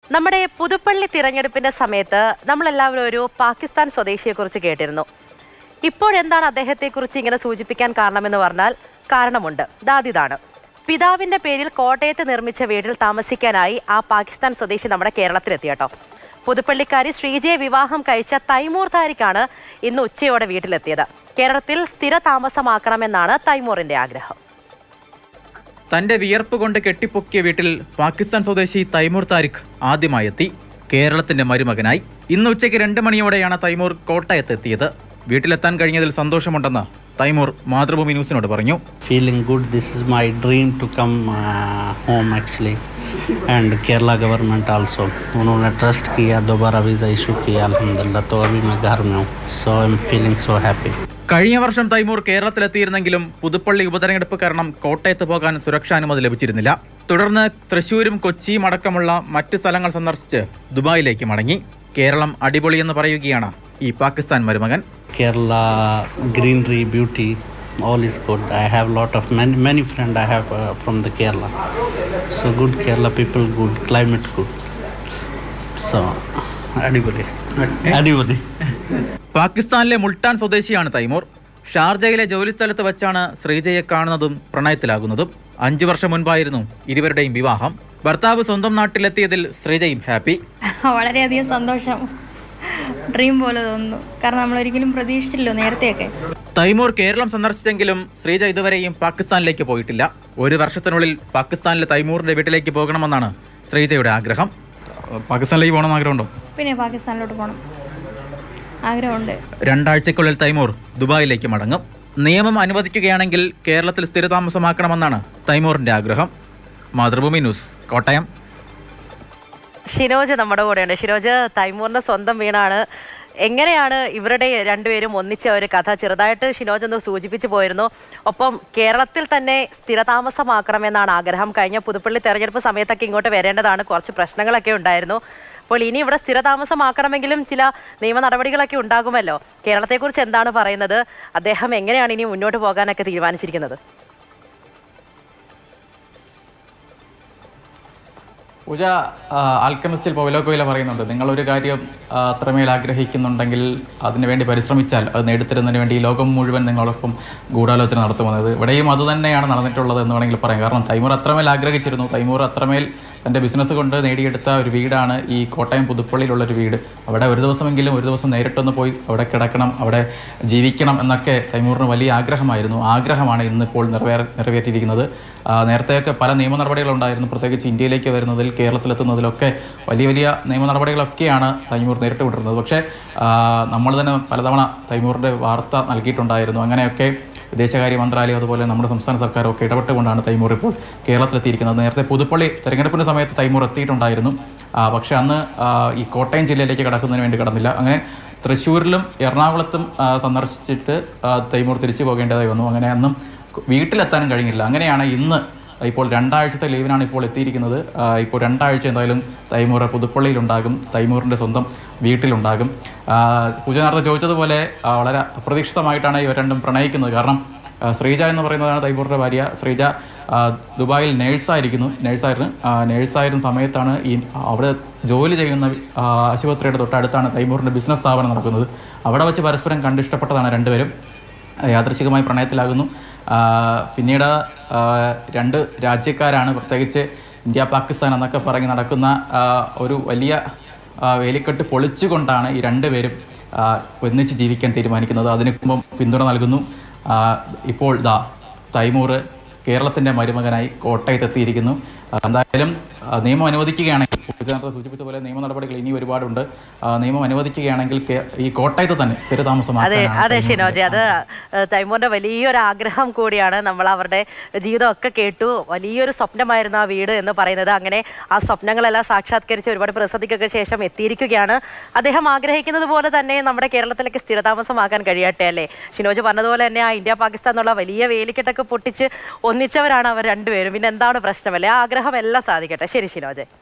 നമ്മുടെ പുതുപ്പള്ളി തിരഞ്ഞെടുപ്പിന്റെ സമയത്ത് നമ്മളെല്ലാവരും ഒരു പാകിസ്ഥാൻ സ്വദേശിയെക്കുറിച്ച് കേട്ടിരുന്നു. ഇപ്പോഴെന്താണ് അദ്ദേഹത്തെക്കുറിച്ച് ഇങ്ങനെ സൂചിപ്പിക്കാൻ കാരണമെന്ന് പറഞ്ഞാൽ കാരണമുണ്ട്. ഇതാണ് പിതാവിന്റെ പേരിൽ കോട്ടയത്ത് നിർമ്മിച്ച വീട്ടിൽ താമസിക്കാനായി ആ പാകിസ്ഥാൻ സ്വദേശി നമ്മുടെ കേരളത്തിലെത്തി കേട്ടോ. പുതുപ്പള്ളിക്കാരി ശ്രീജയെ വിവാഹം കഴിച്ച തൈമൂർ താരിഖാണ് ഇന്ന് ഉച്ചയോടെ വീട്ടിലെത്തിയത്. കേരളത്തിൽ സ്ഥിര താമസമാക്കണമെന്നാണ് തൈമൂറിന്റെ ആഗ്രഹം. തന്റെ വിയർപ്പ് കൊണ്ട് കെട്ടിപ്പൊക്കിയ വീട്ടിൽ പാകിസ്ഥാൻ സ്വദേശി തൈമൂർ താരിഖ് ആദ്യമായി എത്തി. കേരളത്തിന്റെ മരുമകനായി ഇന്ന് ഉച്ചയ്ക്ക് 2 മണിയോടെയാണ് തൈമൂർ കോട്ടയത്തെത്തിയത്. വീട്ടിലെത്താൻ കഴിഞ്ഞതിൽ സന്തോഷമുണ്ടെന്ന് തൈമൂർ മാതൃഭൂമി ന്യൂസിനോട് പറഞ്ഞു. Feeling good. This is my dream to come home actually and Kerala government also उन्होंने ट्रस्ट किया, दोबारा वीज़ा इशू किया अल्हम्दुलिल्लाह. तो अभी मैं घर में हूँ, so I am feeling so happy. കഴിഞ്ഞ വർഷം തൈമൂർ കേരളത്തിലെത്തിയിരുന്നെങ്കിലും പുതുപ്പള്ളി ഉപതെരഞ്ഞെടുപ്പ് കാരണം കോട്ടയത്ത് പോകാൻ സുരക്ഷാനുമതി ലഭിച്ചിരുന്നില്ല. തുടർന്ന് തൃശ്ശൂരും കൊച്ചിയും അടക്കമുള്ള മറ്റ് സ്ഥലങ്ങൾ സന്ദർശിച്ച് ദുബായിലേക്ക് മടങ്ങി. കേരളം അടിപൊളിയെന്ന് പറയുകയാണ് ഈ പാകിസ്ഥാൻ മരുമകൻ. Kerala greenery, beauty, all is good. I have lot of many friends I have from the Kerala. So good Kerala people, good climate, good. So അടിപൊളി. പാകിസ്ഥാനിലെ മുൾട്ടാൻ സ്വദേശിയാണ് തൈമൂർ. ഷാർജയിലെ ജോലിസ്ഥലത്ത് വെച്ചാണ് ശ്രീജയെ കാണുന്നതും പ്രണയത്തിലാകുന്നതും. 5 വർഷം മുൻപായിരുന്നു ഇരുവരുടെയും വിവാഹം. ഭർത്താവ് സ്വന്തം നാട്ടിലെത്തിയതിൽ ശ്രീജയും ഹാപ്പി. വളരെയധികം സന്തോഷം. ഡ്രീം പോലെ തോന്നുന്നു. കാരണം നമ്മൾ ഒരിക്കലും പ്രതീക്ഷിച്ചില്ലല്ലോ നേരത്തെയൊക്കെ. തൈമൂർ കേരളം സന്ദർശിച്ചെങ്കിലും ശ്രീജ ഇതുവരെയും പാകിസ്ഥാനിലേക്ക് പോയിട്ടില്ല. 1 വർഷത്തിനുള്ളിൽ പാകിസ്ഥാനിലെ തൈമൂറിന്റെ വീട്ടിലേക്ക് പോകണമെന്നാണ് ശ്രീജയുടെ ആഗ്രഹം. പാകിസ്ഥാനിലേക്ക് പോകണമെന്ന് ആഗ്രഹമുണ്ടോ? പിന്നെ പാകിസ്ഥാനിലോട്ട് പോകണം ആഗ്രഹമുണ്ട്. 2 ആഴ്ചക്കുള്ളിൽ തൈമൂർ ദുബായിലേക്ക് മടങ്ങും. നിയമം അനുവദിക്കുകയാണെങ്കിൽ കേരളത്തിൽ സ്ഥിരതാമസമാക്കണമെന്നാണ് തൈമൂറിന്റെ ആഗ്രഹം. മാതൃഭൂമി ന്യൂസ്, കോട്ടയം. ഷിനോജ് നമ്മുടെ കൂടെയുണ്ട്. ഷിനോജ്, തൈമൂറിന്റെ സ്വന്തം വീടാണ്. എങ്ങനെയാണ് ഇവരുടെ രണ്ടുപേരും ഒന്നിച്ച ഒരു കഥ? ചെറുതായിട്ട് ഷിനോജ് ഒന്ന് സൂചിപ്പിച്ചു പോയിരുന്നു. ഒപ്പം കേരളത്തിൽ തന്നെ സ്ഥിരതാമസമാക്കണമെന്നാണ് ആഗ്രഹം. കഴിഞ്ഞ പുതുപ്പള്ളി തെരഞ്ഞെടുപ്പ് സമയത്തൊക്കെ ഇങ്ങോട്ട് വരേണ്ടതാണ്. കുറച്ച് പ്രശ്നങ്ങളൊക്കെ ഉണ്ടായിരുന്നു. അപ്പോൾ ഇനി ഇവിടെ സ്ഥിരതാമസമാക്കണമെങ്കിലും ചില നിയമ നടപടികളൊക്കെ ഉണ്ടാകുമല്ലോ. കേരളത്തെക്കുറിച്ച് എന്താണ് പറയുന്നത്? അദ്ദേഹം എങ്ങനെയാണ് ഇനി മുന്നോട്ട് പോകാനൊക്കെ തീരുമാനിച്ചിരിക്കുന്നത്? പൂജ, ആൽക്കമിസ്റ്റിൽ പൗലോ കൊയ്ലോ പറയുന്നുണ്ട്, നിങ്ങളൊരു കാര്യം അത്രമേൽ ആഗ്രഹിക്കുന്നുണ്ടെങ്കിൽ അതിനുവേണ്ടി പരിശ്രമിച്ചാൽ അത് നേടിത്തരുന്നതിന് വേണ്ടി ഈ ലോകം മുഴുവൻ നിങ്ങളോടൊപ്പം ഗൂഢാലോചന നടത്തുമെന്നത്. ഇവിടെയും അതുതന്നെയാണ് നടന്നിട്ടുള്ളത് എന്ന് വേണമെങ്കിൽ പറയാം. കാരണം തൈമൂർ അത്രമേൽ ആഗ്രഹിച്ചിരുന്നു. തൈമൂർ അത്രമേൽ തൻ്റെ ബിസിനസ് കൊണ്ട് നേടിയെടുത്ത ഒരു വീടാണ് ഈ കോട്ടയം പുതുപ്പള്ളിയിലുള്ളൊരു വീട്. അവിടെ ഒരു ദിവസം നേരിട്ടൊന്ന് പോയി അവിടെ കിടക്കണം, അവിടെ ജീവിക്കണം എന്നൊക്കെ തൈമൂറിന് വലിയ ആഗ്രഹമായിരുന്നു. ആഗ്രഹമാണ് ഇന്നിപ്പോൾ നിറവേറ്റിയിരിക്കുന്നത്. നേരത്തെയൊക്കെ പല നിയമ നടപടികളുണ്ടായിരുന്നു. പ്രത്യേകിച്ച് ഇന്ത്യയിലേക്ക് വരുന്നതിൽ, കേരളത്തിലെത്തുന്നതിലൊക്കെ വലിയ നിയമ നടപടികളൊക്കെയാണ് തൈമൂർ നേരിട്ട് വിട്ടിരുന്നത്. പക്ഷേ നമ്മൾ തന്നെ പലതവണ തൈമൂറിൻ്റെ വാർത്ത നൽകിയിട്ടുണ്ടായിരുന്നു. അങ്ങനെയൊക്കെ വിദേശകാര്യ മന്ത്രാലയം അതുപോലെ നമ്മുടെ സംസ്ഥാന സർക്കാരൊക്കെ ഇടപെട്ടുകൊണ്ടാണ് തൈമൂർ ഇപ്പോൾ കേരളത്തിലെത്തിയിരിക്കുന്നത്. നേരത്തെ പുതുപ്പള്ളി തെരഞ്ഞെടുപ്പിൻ്റെ സമയത്ത് തൈമൂർ എത്തിയിട്ടുണ്ടായിരുന്നു. പക്ഷേ അന്ന് ഈ കോട്ടയം ജില്ലയിലേക്ക് കടക്കുന്നതിന് വേണ്ടി കടന്നില്ല. അങ്ങനെ തൃശ്ശൂരിലും എറണാകുളത്തും സന്ദർശിച്ചിട്ട് തൈമൂർ തിരിച്ചു പോകേണ്ടതായി വന്നു. അങ്ങനെ അന്നും വീട്ടിലെത്താനും കഴിഞ്ഞില്ല. അങ്ങനെയാണ് ഇന്ന് ഇപ്പോൾ 2 ആഴ്ചത്തെ ലീവിനാണ് ഇപ്പോൾ എത്തിയിരിക്കുന്നത്. ഇപ്പോൾ 2 ആഴ്ച എന്തായാലും തൈമൂർ പുതുപ്പള്ളിയിലുണ്ടാകും, തൈമൂറിൻ്റെ സ്വന്തം വീട്ടിലുണ്ടാകും. പൂജ നേരത്തെ ചോദിച്ചതുപോലെ വളരെ അപ്രതീക്ഷിതമായിട്ടാണ് ഇവർ രണ്ടും പ്രണയിക്കുന്നത്. കാരണം ശ്രീജ എന്ന് പറയുന്നതാണ് തൈമൂറിൻ്റെ ഭാര്യ. ശ്രീജ ദുബായിൽ നേഴ്സായിരുന്ന സമയത്താണ് അവിടെ ജോലി ചെയ്യുന്ന ആശുപത്രിയുടെ തൊട്ടടുത്താണ് തൈമൂറിൻ്റെ ബിസിനസ് സ്ഥാപനം നടക്കുന്നത്. അവിടെ വെച്ച് പരസ്പരം കണ്ടിഷ്ടപ്പെട്ടതാണ് രണ്ടുപേരും. യാദൃശ്ചികമായി പ്രണയത്തിലാകുന്നു. പിന്നീട് 2 രാജ്യക്കാരാണ്. പ്രത്യേകിച്ച് ഇന്ത്യ പാകിസ്ഥാൻ എന്നൊക്കെ പറഞ്ഞ് നടക്കുന്ന ഒരു വലിയ വേലിക്കെട്ട് പൊളിച്ചുകൊണ്ടാണ് ഈ 2 പേരും ഒന്നിച്ച് ജീവിക്കാൻ തീരുമാനിക്കുന്നത്. അതിന് പിന്തുണ നൽകുന്നു. ഇപ്പോൾ തൈമൂർ കേരളത്തിൻ്റെ മരുമകനായി കോട്ടയത്തെത്തിയിരിക്കുന്നു. എന്തായാലും നിയമം അനുവദിക്കുകയാണെങ്കിൽ, സൂചിപ്പിച്ച പോലെ നിയമ നടപടികൾ ഇനി ഒരുപാടുണ്ട്. നിയമം അനുവദിക്കുകയാണെങ്കിൽ ഈ കോട്ടയത്ത് തന്നെ സ്ഥിരതാമസമാക്കാൻ. അതെ ഷിനോജി, അത് തൈമൂറിന്റെ വലിയൊരു ആഗ്രഹം കൂടിയാണ്. നമ്മൾ അവരുടെ ജീവിതമൊക്കെ കേട്ടു. വലിയൊരു സ്വപ്നമായിരുന്നു ആ വീട് എന്ന് പറയുന്നത്. അങ്ങനെ ആ സ്വപ്നങ്ങളെല്ലാം സാക്ഷാത്കരിച്ച് ഒരുപാട് പ്രതിസന്ധിക്കൊക്കെ ശേഷം എത്തിയിരിക്കുകയാണ്. അദ്ദേഹം ആഗ്രഹിക്കുന്നത് പോലെ തന്നെ നമ്മുടെ കേരളത്തിലേക്ക് സ്ഥിരതാമസമാക്കാൻ കഴിയട്ടെ അല്ലേ? ഷിനോജ് പറഞ്ഞതുപോലെ തന്നെ ആ ഇന്ത്യ പാകിസ്ഥാൻ എന്നുള്ള വലിയ വേലിക്കെട്ടൊക്കെ പൊട്ടിച്ച് ഒന്നിച്ചവരാണ് അവർ രണ്ടുപേരും. പിന്നെ എന്താണ് പ്രശ്നമല്ലേ? ആ ആഗ്രഹം എല്ലാം സാധിക്കട്ടെ. ശരി ഷിനോജ്.